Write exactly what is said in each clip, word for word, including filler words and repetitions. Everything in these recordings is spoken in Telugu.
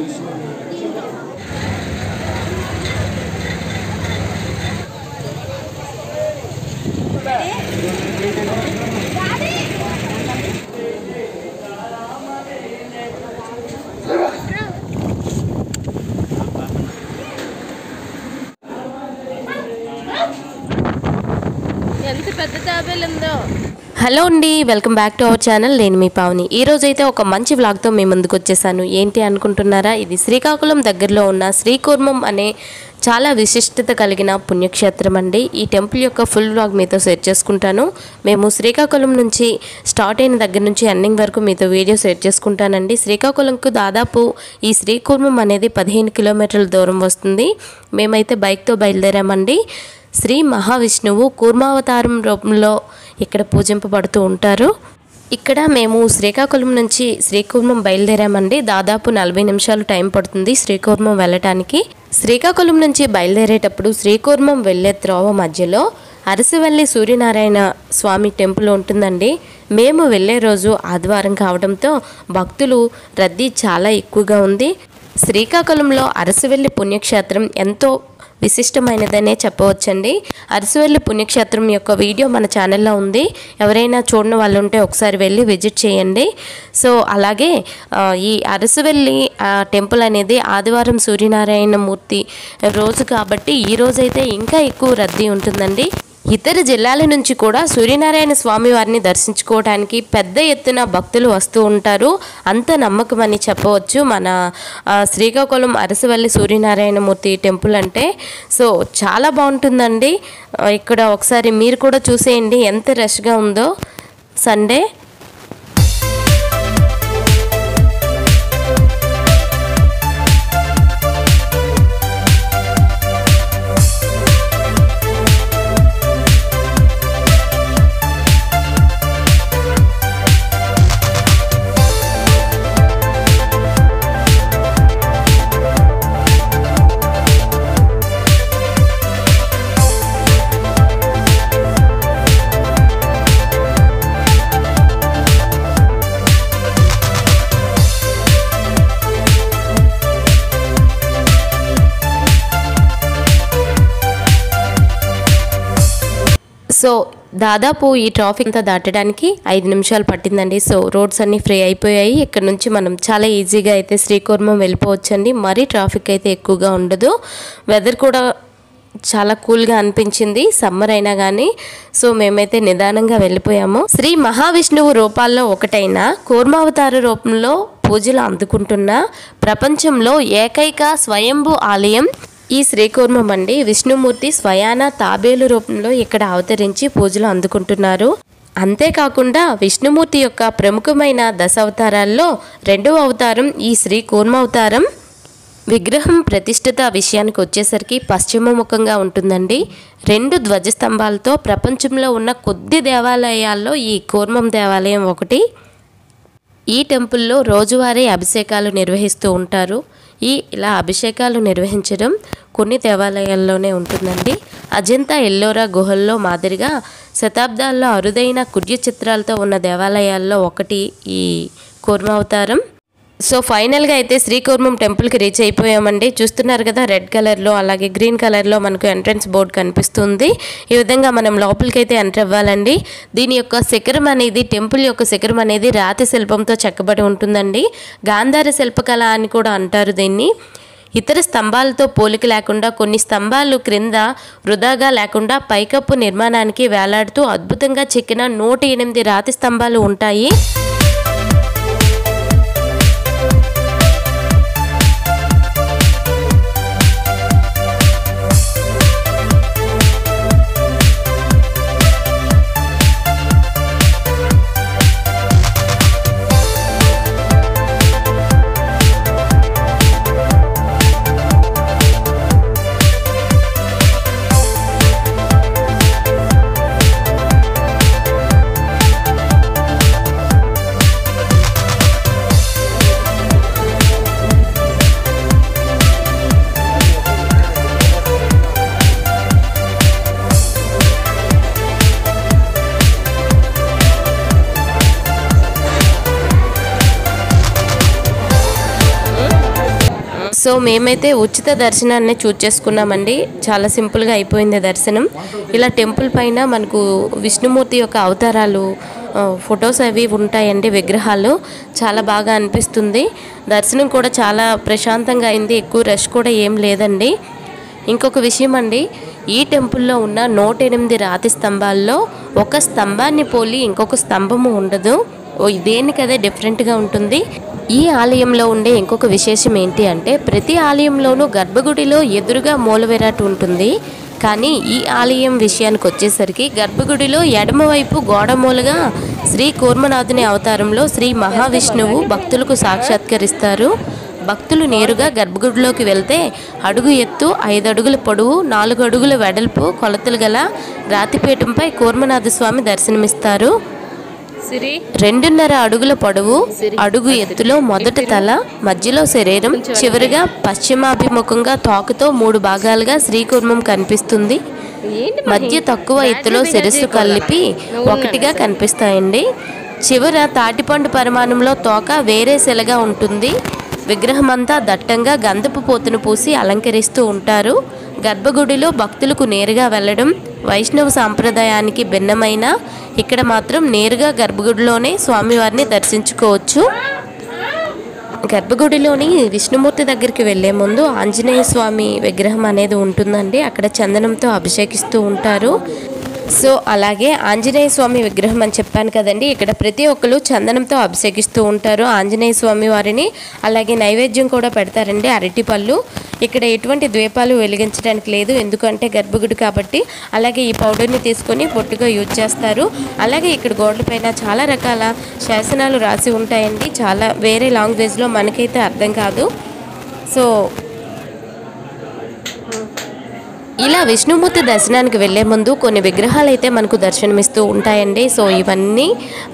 ఎంత పెద్ద తాబేలు ఉందో. హలో అండి, welcome back to our channel. నేను మీ పావని. ఈ రోజు అయితే ఒక మంచి వ్లాగ్తో మీ ముందుకు వచ్చేసాను. ఏంటి అనుకుంటున్నారా? ఇది శ్రీకాకుళం దగ్గరలో ఉన్న శ్రీకుర్మం అనే చాలా విశిష్టత కలిగిన పుణ్యక్షేత్రం అండి. ఈ టెంపుల్ యొక్క ఫుల్ వ్లాగ్ మీతో షేర్ చేసుకుంటాను. మేము శ్రీకాకుళం నుంచి స్టార్ట్ అయిన దగ్గర నుంచి ఎండింగ్ వరకు మీతో వీడియో షేర్ చేసుకుంటానండి. శ్రీకాకుళంకు దాదాపు ఈ శ్రీకుర్మం అనేది పదిహేను కిలోమీటర్ల దూరం వస్తుంది. మేమైతే బైక్తో బయలుదేరామండి. శ్రీ మహావిష్ణువు కూర్మావతారం రూపంలో ఇక్కడ పూజింపబడుతూ ఉంటారు. ఇక్కడ మేము శ్రీకాకుళం నుంచి శ్రీకుర్మం బయలుదేరామండి. దాదాపు నలభై నిమిషాలు టైం పడుతుంది శ్రీకుర్మం వెళ్ళటానికి. శ్రీకాకుళం నుంచి బయలుదేరేటప్పుడు శ్రీకుర్మం వెళ్ళే త్రోవ మధ్యలో అరసివల్లి సూర్యనారాయణ స్వామి టెంపుల్ ఉంటుందండి. మేము వెళ్ళే రోజు ఆదివారం కావడంతో భక్తులు రద్దీ చాలా ఎక్కువగా ఉంది. శ్రీకాకుళంలో అరసివల్లి పుణ్యక్షేత్రం ఎంతో విశిష్టమైనదనే చెప్పవచ్చండి. అరసివల్లి పుణ్యక్షేత్రం యొక్క వీడియో మన ఛానల్లో ఉంది. ఎవరైనా చూడని వాళ్ళు ఉంటే ఒకసారి వెళ్ళి విజిట్ చేయండి. సో అలాగే ఈ అరసివల్లి టెంపుల్ అనేది ఆదివారం సూర్యనారాయణ మూర్తి రోజు కాబట్టి ఈ రోజైతే ఇంకా ఎక్కువ రద్దీ ఉంటుందండి. ఇతర జిల్లాల నుంచి కూడా సూర్యనారాయణ స్వామి వారిని దర్శించుకోవడానికి పెద్ద ఎత్తున భక్తులు వస్తూ ఉంటారు. అంత నమ్మకం అని చెప్పవచ్చు మన శ్రీకాకుళం అరసివల్లి సూర్యనారాయణ మూర్తి టెంపుల్ అంటే. సో చాలా బాగుంటుందండి. ఇక్కడ ఒకసారి మీరు కూడా చూసేయండి ఎంత రష్గా ఉందో సండే. సో దాదాపు ఈ ట్రాఫిక్ అంతా దాటడానికి ఐదు నిమిషాలు పట్టిందండి. సో రోడ్స్ అన్నీ ఫ్రీ అయిపోయాయి. ఇక్కడ నుంచి మనం చాలా ఈజీగా అయితే శ్రీకుర్మం వెళ్ళిపోవచ్చండి. మరీ ట్రాఫిక్ అయితే ఎక్కువగా ఉండదు. వెదర్ కూడా చాలా కూల్గా అనిపించింది సమ్మర్ అయినా కానీ. సో మేమైతే నిదానంగా వెళ్ళిపోయాము. శ్రీ మహావిష్ణువు రూపాల్లో ఒకటైన కూర్మావతార రూపంలో పూజలు అందుకుంటున్న ప్రపంచంలో ఏకైక స్వయంభూ ఆలయం ఈ శ్రీకుర్మం అండి. విష్ణుమూర్తి స్వయాన తాబేలు రూపంలో ఇక్కడ అవతరించి పూజలు అందుకుంటున్నారు. అంతేకాకుండా విష్ణుమూర్తి యొక్క ప్రముఖమైన దశ అవతారాల్లో రెండవ అవతారం ఈ శ్రీ కూర్మావతారం. విగ్రహం ప్రతిష్ఠిత విషయానికి వచ్చేసరికి పశ్చిమముఖంగా ఉంటుందండి. రెండు ధ్వజస్తంభాలతో ప్రపంచంలో ఉన్న కొద్ది దేవాలయాల్లో ఈ కూర్మం దేవాలయం ఒకటి. ఈ టెంపుల్లో రోజువారీ అభిషేకాలు నిర్వహిస్తూ ఉంటారు. ఈ ఇలా అభిషేకాలు నిర్వహించడం కొన్ని దేవాలయాల్లోనే ఉంటుందండి. అజంతా ఎల్లోరా గుహల్లో మాదిరిగా శతాబ్దాల్లో అరుదైన కుడ్య చిత్రాలతో ఉన్న దేవాలయాల్లో ఒకటి ఈ కూర్మావతారం. సో ఫైనల్గా అయితే శ్రీకుర్మం టెంపుల్కి రీచ్ అయిపోయామండి. చూస్తున్నారు కదా రెడ్ కలర్లో అలాగే గ్రీన్ కలర్లో మనకు ఎంట్రన్స్ బోర్డు కనిపిస్తుంది. ఈ విధంగా మనం లోపలికి అయితే ఎంటర్ అవ్వాలండి. దీని యొక్క శిఖరం అనేది టెంపుల్ యొక్క శిఖరం అనేది రాతి శిల్పంతో చెక్కబడి ఉంటుందండి. గాంధార శిల్పకళ అని కూడా అంటారు దీన్ని. ఇతర స్తంభాలతో పోలిక లేకుండా కొన్ని స్తంభాలు క్రింద వృధాగా లేకుండా పైకప్పు నిర్మాణానికి వేలాడుతూ అద్భుతంగా చెక్కిన నూట ఎనిమిది రాతి స్తంభాలు ఉంటాయి. సో మేమైతే ఉచిత దర్శనాన్ని చూస్ చేసుకున్నామండి. చాలా సింపుల్గా అయిపోయింది దర్శనం. ఇలా టెంపుల్ పైన మనకు విష్ణుమూర్తి యొక్క అవతారాలు ఫొటోస్ అవి ఉంటాయండి, విగ్రహాలు. చాలా బాగా అనిపిస్తుంది. దర్శనం కూడా చాలా ప్రశాంతంగా అయింది. ఎక్కువ రష్ కూడా ఏం లేదండి. ఇంకొక విషయం అండి, ఈ టెంపుల్లో ఉన్న నూట ఎనిమిది రాతి స్తంభాల్లో ఒక స్తంభాన్ని పోలి ఇంకొక స్తంభము ఉండదు. దేనికదే డిఫరెంట్గా ఉంటుంది. ఈ ఆలయంలో ఉండే ఇంకొక విశేషం ఏంటి అంటే, ప్రతి ఆలయంలోనూ గర్భగుడిలో ఎదురుగా మూలవిరాట్ ఉంటుంది. కానీ ఈ ఆలయం విషయానికి వచ్చేసరికి గర్భగుడిలో ఎడమవైపు గోడ మూలగా శ్రీ కూర్మనాథుని అవతారంలో శ్రీ మహావిష్ణువు భక్తులకు సాక్షాత్కరిస్తారు. భక్తులు నేరుగా గర్భగుడిలోకి వెళ్తే అడుగు ఎత్తు, ఐదు అడుగుల పొడవు, నాలుగు అడుగుల వెడల్పు కొలతలు గల రాతిపీఠంపై కూర్మనాథ స్వామి దర్శనమిస్తారు. రెండున్నర అడుగుల పొడవు, అడుగు ఎత్తులో మొదటి తల, మధ్యలో శరీరం, చివరిగా పశ్చిమాభిముఖంగా తోకతో మూడు భాగాలుగా శ్రీకుర్మం కనిపిస్తుంది. మధ్య తక్కువ ఎత్తులో శిరస్సు కలిపి ఒకటిగా కనిపిస్తాయండి. చివర తాటిపండు పరిమాణంలో తోక వేరే శిలగా ఉంటుంది. విగ్రహమంతా దట్టంగా గంధపు పోతును పూసి అలంకరిస్తూ ఉంటారు. గర్భగుడిలో భక్తులకు నేరుగా వెళ్ళడం వైష్ణవ సాంప్రదాయానికి భిన్నమైన ఇక్కడ మాత్రం నేరుగా గర్భగుడిలోనే స్వామివారిని దర్శించుకోవచ్చు. గర్భగుడిలోని విష్ణుమూర్తి దగ్గరికి వెళ్లే ముందు ఆంజనేయ స్వామి విగ్రహం అనేది ఉంటుందండి. అక్కడ చందనంతో అభిషేకిస్తూ ఉంటారు. సో అలాగే ఆంజనేయ స్వామి విగ్రహం అని చెప్పాను కదండి, ఇక్కడ ప్రతి ఒక్కరు చందనంతో అభిషేకిస్తూ ఉంటారు ఆంజనేయ స్వామి వారిని. అలాగే నైవేద్యం కూడా పెడతారండి, అరటిపళ్ళు. ఇక్కడ ఎటువంటి ద్వీపాలు వెలిగించడానికి లేదు, ఎందుకంటే గర్భగుడి కాబట్టి. అలాగే ఈ పౌడర్ని తీసుకొని పొట్టుగా యూజ్ చేస్తారు. అలాగే ఇక్కడ గోడలపైన చాలా రకాల శాసనాలు రాసి ఉంటాయండి, చాలా వేరే లాంగ్వేజ్లో, మనకైతే అర్థం కాదు. సో ఇలా విష్ణుమూర్తి దర్శనానికి వెళ్లే ముందు కొన్ని విగ్రహాలు అయితే మనకు దర్శనమిస్తూ ఉంటాయండి. సో ఇవన్నీ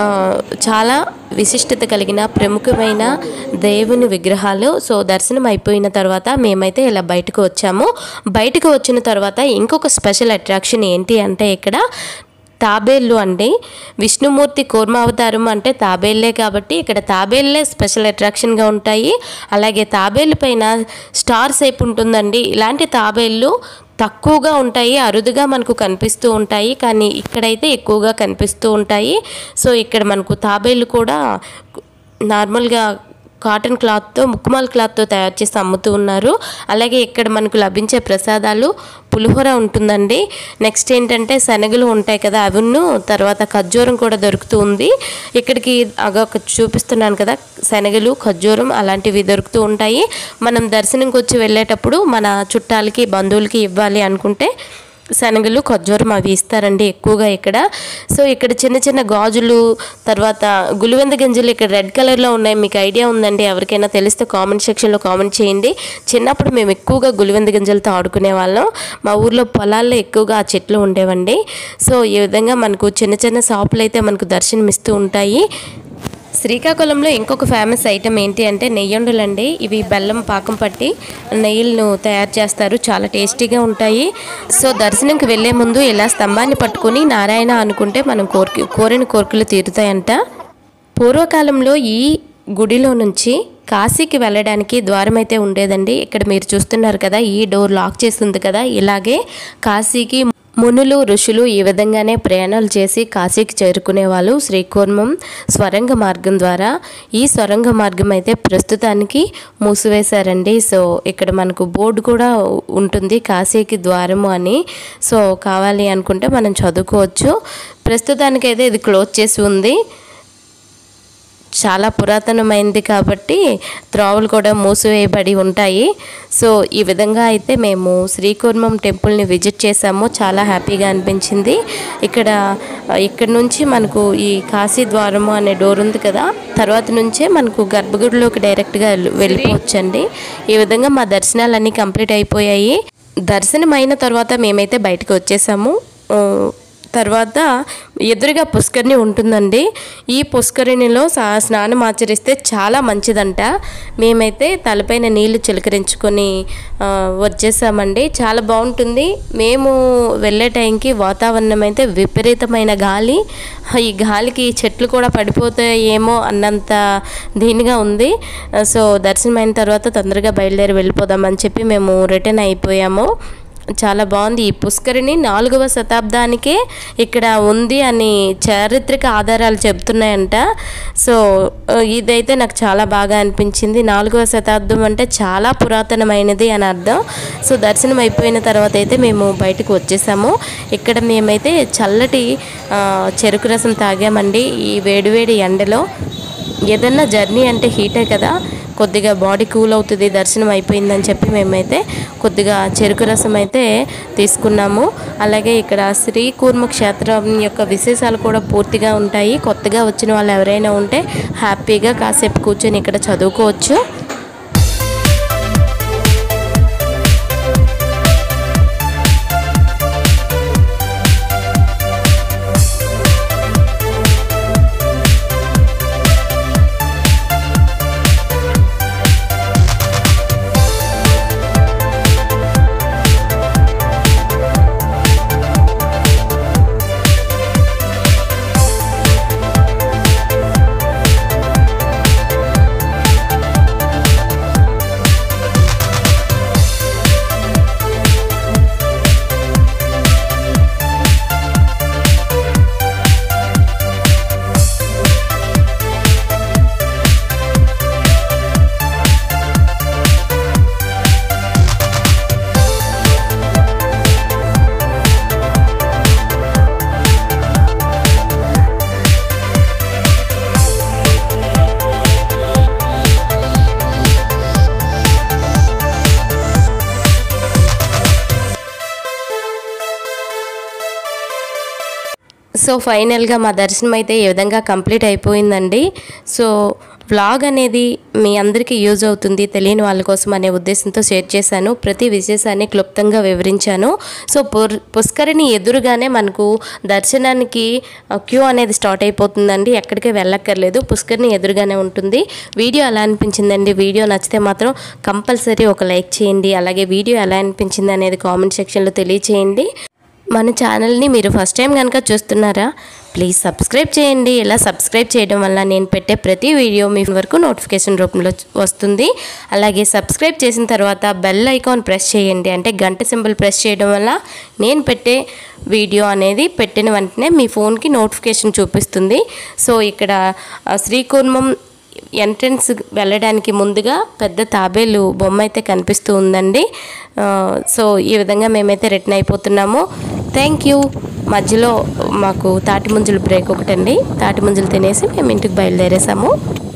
చాలా విశిష్టత కలిగిన ప్రముఖమైన దేవుని విగ్రహాలు. సో దర్శనం అయిపోయిన తర్వాత మేమైతే ఇలా బయటకు వచ్చాము. బయటకు వచ్చిన తర్వాత ఇంకొక స్పెషల్ అట్రాక్షన్ ఏంటి అంటే, ఇక్కడ తాబేళ్ళు అండి. విష్ణుమూర్తి కూర్మావతారం అంటే తాబేళ్ళే కాబట్టి ఇక్కడ తాబేళ్ళే స్పెషల్ అట్రాక్షన్గా ఉంటాయి. అలాగే తాబేళ్ళ పైన స్టార్ షేప్ ఉంటుందండి. ఇలాంటి తాబేళ్ళు తక్కువగా ఉంటాయి, అరుదుగా మనకు కనిపిస్తూ ఉంటాయి, కానీ ఇక్కడైతే ఎక్కువగా కనిపిస్తూ ఉంటాయి. సో ఇక్కడ మనకు తాబేళ్ళు కూడా నార్మల్గా కాటన్ క్లాత్తో, ముక్కుమాల క్లాత్తో తయారు చేసి అమ్ముతూ ఉన్నారు. అలాగే ఇక్కడ మనకు లభించే ప్రసాదాలు పులిహోర ఉంటుందండి. నెక్స్ట్ ఏంటంటే శనగలు ఉంటాయి కదా, అవును, తర్వాత ఖర్జూరం కూడా దొరుకుతూ ఉంది. ఇక్కడికి అగా చూపిస్తున్నాను కదా, శనగలు, ఖర్జూరం అలాంటివి దొరుకుతూ ఉంటాయి. మనం దర్శనంకి వచ్చి వెళ్ళేటప్పుడు మన చుట్టాలకి, బంధువులకి ఇవ్వాలి అనుకుంటే శనగలు, ఖర్జూరం అవి ఇస్తారండి ఎక్కువగా ఇక్కడ. సో ఇక్కడ చిన్న చిన్న గాజులు, తర్వాత గులివెంద గింజలు ఇక్కడ రెడ్ కలర్లో ఉన్నాయి. మీకు ఐడియా ఉందండి? ఎవరికైనా తెలిస్తే కామెంట్ సెక్షన్లో కామెంట్ చేయండి. చిన్నప్పుడు మేము ఎక్కువగా గులివెంద గింజలతో ఆడుకునే వాళ్ళం. మా ఊర్లో పొలాల్లో ఎక్కువగా ఆ చెట్లు ఉండేవండి. సో ఈ విధంగా మనకు చిన్న చిన్న షాపులు అయితే మనకు దర్శనం ఇస్తూ ఉంటాయి. శ్రీకాకుళంలో ఇంకొక ఫేమస్ ఐటమ్ ఏంటి అంటే నెయ్యుండలండి. ఇవి బెల్లం పాకం పట్టి నెయ్యిలను తయారు చేస్తారు, చాలా టేస్టీగా ఉంటాయి. సో దర్శనంకి వెళ్లే ముందు ఇలా స్తంభాన్ని పట్టుకుని నారాయణ అనుకుంటే మనం కోరిక కోరిన కోరికలు తీరుతాయంట. పూర్వకాలంలో ఈ గుడిలో నుంచి కాశీకి వెళ్ళడానికి ద్వారం అయితే ఉండేదండి. ఇక్కడ మీరు చూస్తున్నారు కదా, ఈ డోర్ లాక్ చేసి ఉంది కదా, ఇలాగే కాశీకి మునులు, ఋషులు ఈ విధంగానే ప్రయాణాలు చేసి కాశీకి చేరుకునే వాళ్ళు శ్రీకుర్మం స్వరంగ మార్గం ద్వారా. ఈ స్వరంగ మార్గం అయితే ప్రస్తుతానికి మూసివేశారండి. సో ఇక్కడ మనకు బోర్డు కూడా ఉంటుంది, కాశీకి ద్వారము అని. సో కావాలి అనుకుంటే మనం చదువుకోవచ్చు. ప్రస్తుతానికైతే ఇది క్లోజ్ చేసి ఉంది, చాలా పురాతనమైంది కాబట్టి త్రోవలు కూడా మూసివేయబడి ఉంటాయి. సో ఈ విధంగా అయితే మేము శ్రీకుర్మం టెంపుల్ని విజిట్ చేసాము, చాలా హ్యాపీగా అనిపించింది. ఇక్కడ ఇక్కడ నుంచి మనకు ఈ కాశీ ద్వారము అనే డోర్ ఉంది కదా, తర్వాత నుంచే మనకు గర్భగుడిలోకి డైరెక్ట్గా వెళ్ళిపోవచ్చండి. ఈ విధంగా మా దర్శనాలన్నీ కంప్లీట్ అయిపోయాయి. దర్శనం అయిన తర్వాత మేమైతే బయటకు వచ్చేసాము. తర్వాత ఎదురుగా పుష్కరిణి ఉంటుందండి. ఈ పుష్కరిణిలో స్నానం ఆచరిస్తే చాలా మంచిదంట. మేమైతే తలపైన నీళ్లు చిలకరించుకొని వచ్చేసామండి. చాలా బాగుంటుంది. మేము వెళ్ళే టైంకి వాతావరణం అయితే విపరీతమైన గాలి. ఈ గాలికి చెట్లు కూడా పడిపోతాయేమో అన్నంత దీనిగా ఉంది. సో దర్శనం అయిన తర్వాత తొందరగా బయలుదేరి వెళ్ళిపోదామని చెప్పి మేము రిటర్న్ అయిపోయాము. చాలా బాగుంది. ఈ పుష్కరిణి నాలుగవ శతాబ్దానికే ఇక్కడ ఉంది అని చారిత్రక ఆధారాలు చెప్తున్నాయంట. సో ఇదైతే నాకు చాలా బాగా అనిపించింది. నాలుగవ శతాబ్దం అంటే చాలా పురాతనమైనది అని అర్థం. సో దర్శనం అయిపోయిన తర్వాత అయితే మేము బయటకు వచ్చేసాము. ఇక్కడ మేమైతే చల్లటి చెరుకు రసం తాగామండి. ఈ వేడివేడి ఎండలో ఏదన్నా జర్నీ అంటే హీటే కదా, కొద్దిగా బాడీ కూల్ అవుతుంది. దర్శనం అయిపోయిందని చెప్పి మేమైతే కొద్దిగా చెరుకు రసం అయితే తీసుకున్నాము. అలాగే ఇక్కడ శ్రీకూర్మ క్షేత్రం యొక్క విశేషాలు కూడా పూర్తిగా ఉంటాయి. కొత్తగా వచ్చిన వాళ్ళు ఎవరైనా ఉంటే హ్యాపీగా కాసేపు కూర్చొని ఇక్కడ చదువుకోవచ్చు. సో ఫైనల్గా మా దర్శనం అయితే ఈ విధంగా కంప్లీట్ అయిపోయిందండి. సో వ్లాగ్ అనేది మీ అందరికీ యూజ్ అవుతుంది, తెలియని వాళ్ళ కోసం అనే ఉద్దేశంతో షేర్ చేశాను. ప్రతి విశేషాన్ని క్లుప్తంగా వివరించాను. సో పుష్కరిణి ఎదురుగానే మనకు దర్శనానికి క్యూ అనేది స్టార్ట్ అయిపోతుందండి. ఎక్కడికి వెళ్ళక్కర్లేదు, పుష్కరిణి ఎదురుగానే ఉంటుంది. వీడియో ఎలా అనిపించిందండి? వీడియో నచ్చితే మాత్రం కంపల్సరీ ఒక లైక్ చేయండి. అలాగే వీడియో ఎలా అనిపించింది అనేది కామెంట్ సెక్షన్లో తెలియచేయండి. మన ఛానల్ని మీరు ఫస్ట్ టైం కనుక చూస్తున్నారా, ప్లీజ్ సబ్స్క్రైబ్ చేయండి. ఇలా సబ్స్క్రైబ్ చేయడం వల్ల నేను పెట్టే ప్రతి వీడియో మీ వరకు నోటిఫికేషన్ రూపంలో వస్తుంది. అలాగే సబ్స్క్రైబ్ చేసిన తర్వాత బెల్ ఐకాన్ ప్రెస్ చేయండి. అంటే గంట సింబల్ ప్రెస్ చేయడం వల్ల నేను పెట్టే వీడియో అనేది పెట్టిన వెంటనే మీ ఫోన్కి నోటిఫికేషన్ చూపిస్తుంది. సో ఇక్కడ శ్రీకూర్మం ఎంట్రన్స్ వెళ్ళడానికి ముందుగా పెద్ద తాబేలు బొమ్మ అయితే కనిపిస్తూ ఉందండి. సో ఈ విధంగా మేమైతే రిటర్న్ అయిపోతున్నాము. Thank you. మధ్యలో మాకు తాటి ముంజలు బ్రేక్ ఒకటండి. తాటి ముంజలు తినేసి మేము ఇంటికి బయలుదేరేసాము.